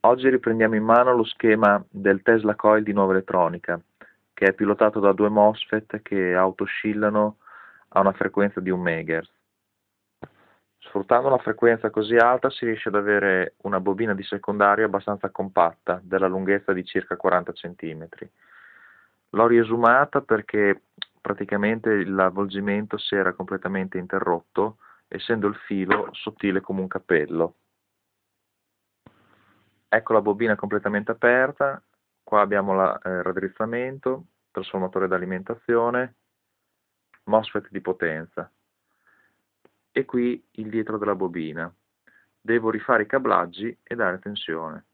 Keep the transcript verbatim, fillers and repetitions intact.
Oggi riprendiamo in mano lo schema del Tesla Coil di Nuova Elettronica, che è pilotato da due MOSFET che autoscillano a una frequenza di un megahertz. Sfruttando una frequenza così alta si riesce ad avere una bobina di secondario abbastanza compatta, della lunghezza di circa quaranta centimetri. L'ho riesumata perché praticamente l'avvolgimento si era completamente interrotto, essendo il filo sottile come un capello. Ecco la bobina completamente aperta, qua abbiamo il eh, raddrizzamento, trasformatore d'alimentazione, MOSFET di potenza e qui il dietro della bobina. Devo rifare i cablaggi e dare tensione.